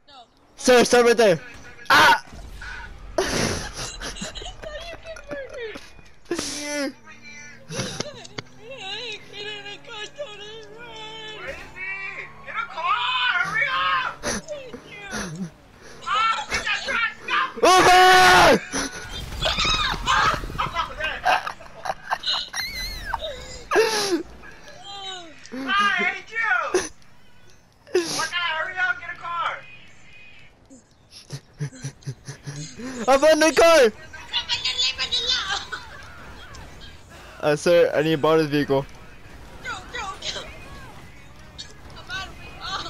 No. Sir, start right there. Ah! Now you get murdered. Get in the car, Tony. Run. Where is he? Get a car! Hurry up! Thank you. Ah, get that trash! Go! Over! I hate you! Why can't I hurry up? Get a car! I'm in the car! Sir, I need to borrow this vehicle. Go. I'm out of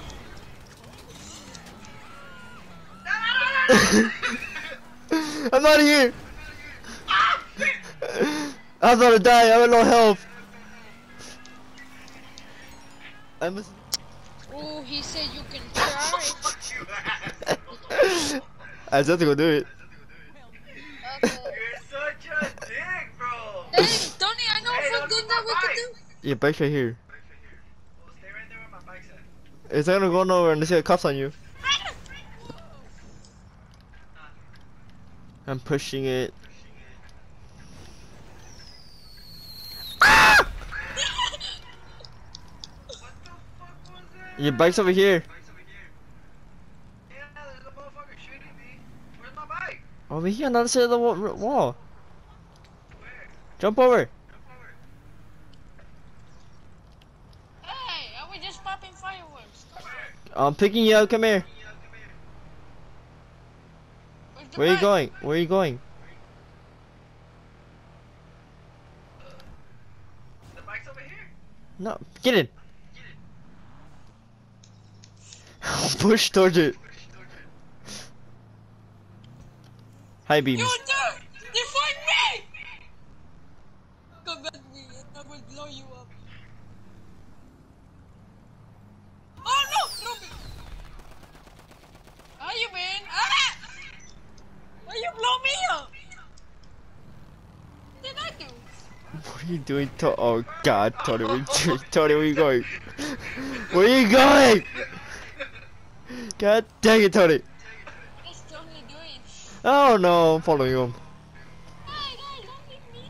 it. I'm out of here! I'm about to die, I have no health. Oh, he said you can try. I just have to go do it. Okay. You're such a dick, bro! Hey, Tony, I know Hey, a don't thing do that my we can bike. do. Your bike's right here. Well, stay right there where my bike's at. It's not gonna go nowhere unless you have cops on you. I'm pushing it. What the fuck was that? Your bike's over here. Yeah, there's a motherfucker shooting me. Where's my bike? Over here on the other side of the wall. Where? Jump over. Hey, are we just popping fireworks? I'm picking you up. Come here. Where's the Where are you bike? going? Where are you going? The bike's over here. No, get in. Push towards it. High beam. You there! They find me! Come at me and I will blow you up. Oh no! No! How you been? Ah! Why you blow me up? What did I do? What are you doing? Oh God, Tony, where you Tony, where you going? Where are you going? God dang it, Tony. What's Tony doing? Oh no, I'm following him. Hey guys, don't leave me.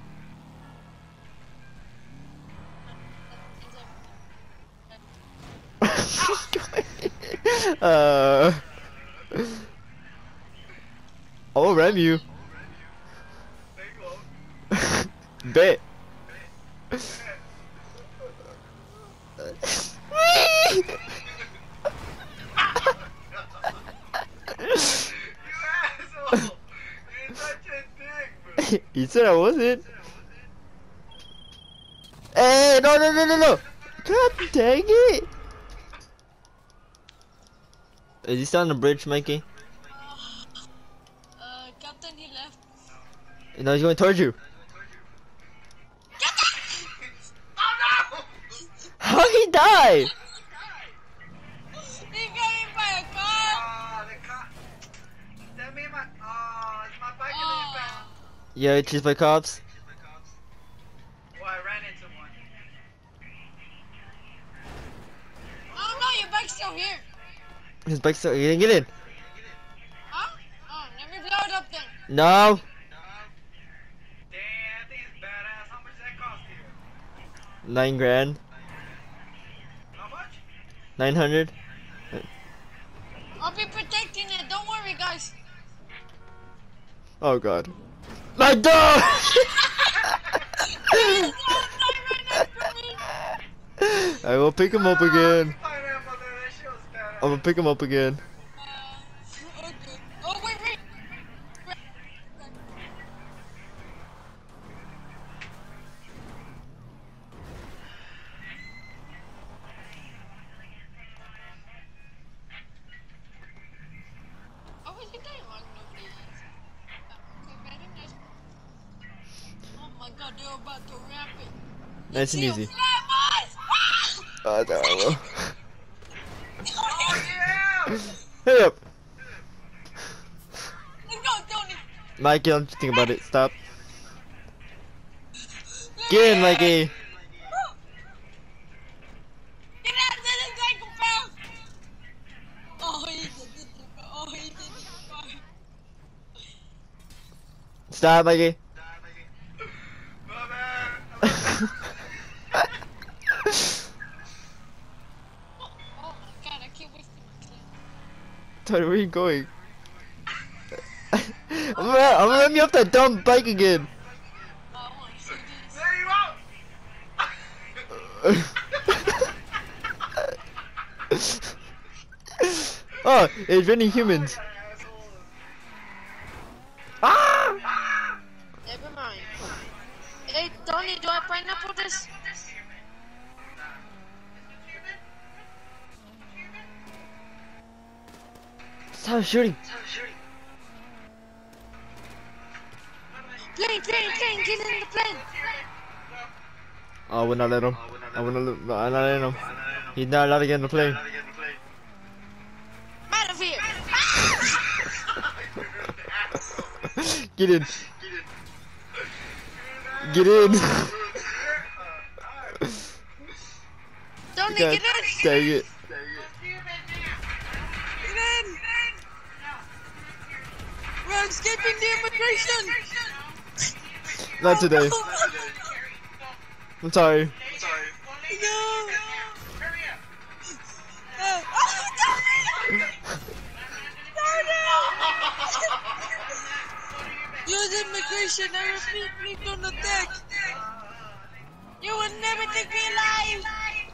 I'll ram you. There you go. Bet. You asshole! You're such a dick, bro. You said I wasn't. Hey, no. God dang it. Is he still on the bridge, Mikey? Captain, he left. No, he's going towards you. Oh no! How he die? He got hit by a car. The cop. That made my. Is my bike in the impound? Yeah, chased by cops. Well, I ran into one. Oh no, your bike's still here. His bike's still. He didn't get in. Huh? Oh, let me blow it up then. No. Damn, that thing is badass. How much does that cost you? $9 grand. How much? 900. I'll be protecting it. Don't worry, guys. Oh God. My dog. I will pick him up again. Pineapple, dude, that shit was badass. I'm gonna pick him up again. Okay. Oh, wait. Oh, wait, you don't want nobody. Okay, very nice. Oh my god, they're about to ramp it. Nice and See you easy. fly, boys! Oh, no. Oh yeah! Hey up. Let's go, Tony. Mikey, don't you think about it. Stop. Get in, Mikey. Get out of the psychopath! Oh, he's a good Stop, Mikey. My bad. Oh my god, I can't wait for my clip. Tony, where are you going? I'm gonna run you off that dumb bike again. Oh, I want to see this. There you go. Oh, it's raining humans. Ah! Never mind. Hey, Tony, do I pineapple this? Stop shooting. Plane, get in the plane. Oh, I would not let him. I'm not letting him. He's not allowed to get in the plane. Out of here. Get in. Get in. Tony, God get in. dang it. Get in. We're escaping the immigration. Not today. I'm sorry. No. Use immigration, I repeat, please don't attack. You will never take me alive.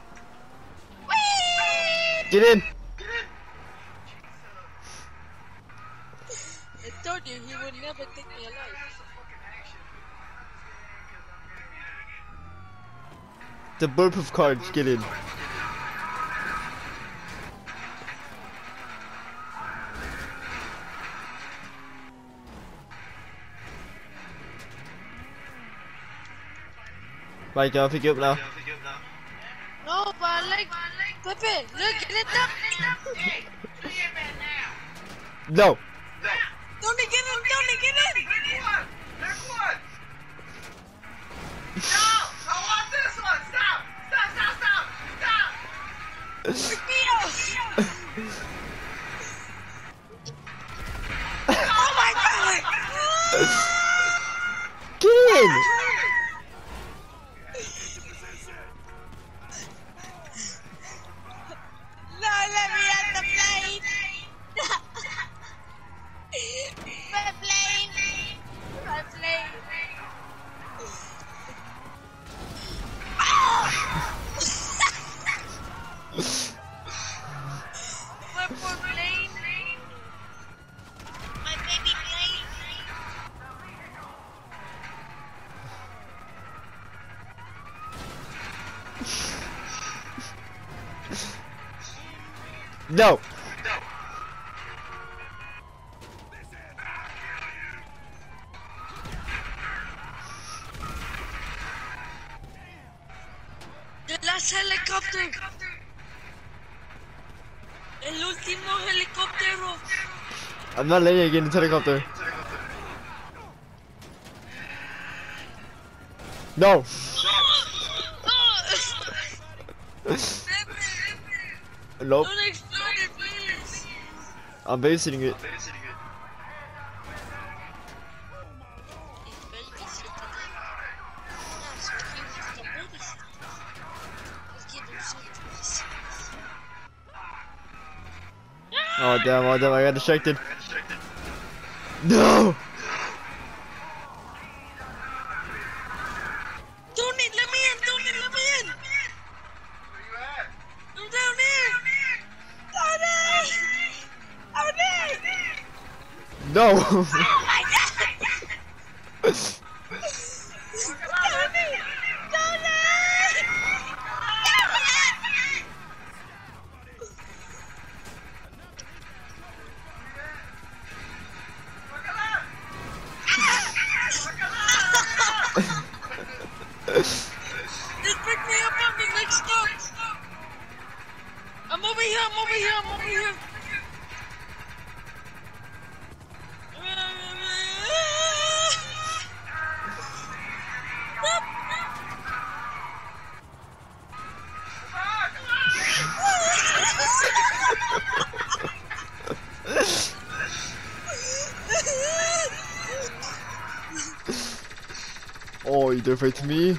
Whee! Get in. I told you he would never take me alive. The bulletproof cards. Get in. Mike, I'll pick you up now. No, but like, Pepe, look, get it up. No. Tony, get in, Tony, get in. Next one. No, I want this one. Stop. Oh my god. Get in. No, let me on the plane. My plane. My plane. My poor plane. My baby plane. No. The last helicopter. El último helicóptero. I'm not letting you get in the helicopter. No. Nope. Don't explode it, please. I'm babysitting it. Oh damn, I got distracted. No! Tony, let me in! Tony, let me in! Where you at? I'm down here! Tony! Tony! No! Oh my god! Tony! Tony! Just pick me up on the next stop! I'm over here! you dare fight me?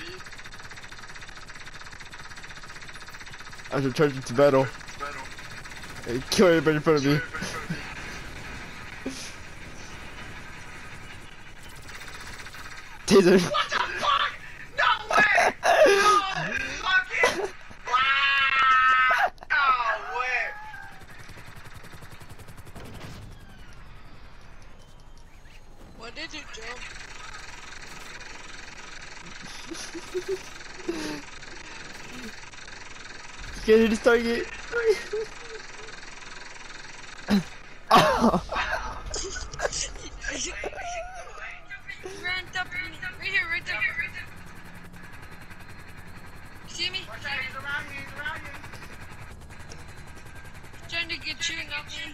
I should charge into battle. And kill everybody in front of me. Taser. What the fuck? No way! No fucking wow! No way! What did you jump? Get hit his target. Oh. Ran up right here, right there. See me? Watch out, he's around you, he's around you. Trying to get you, not me.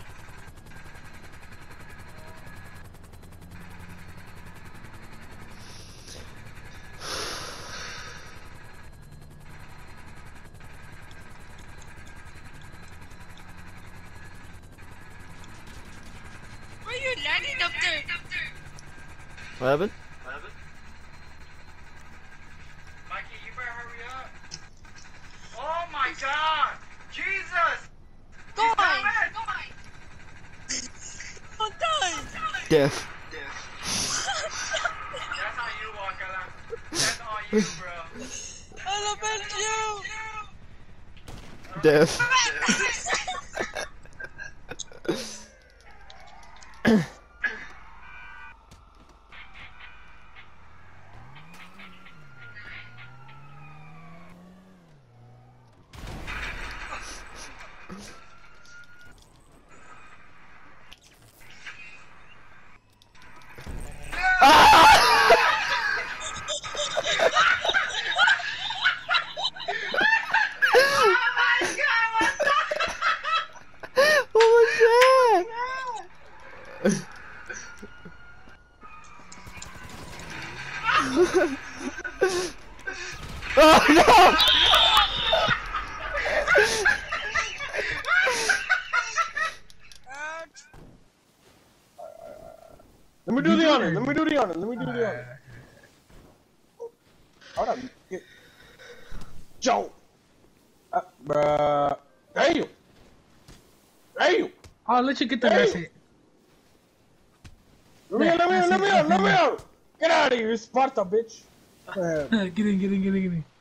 Why are you landing up there? What happened? Mikey, you better hurry up. Oh my god! Jesus! Go He's on! coming! Oh, die! Death. That's on you, Wakala. That's on you, bro. I'll avenge you! Death. What was that? Oh no! Let me do the honor. Let me do the honor. Let me do the honor. Hold on. Joe. Bruh. Damn. Damn. I'll let you get the rest of it. Let me out. Get out of here, Sparta, bitch. Get in.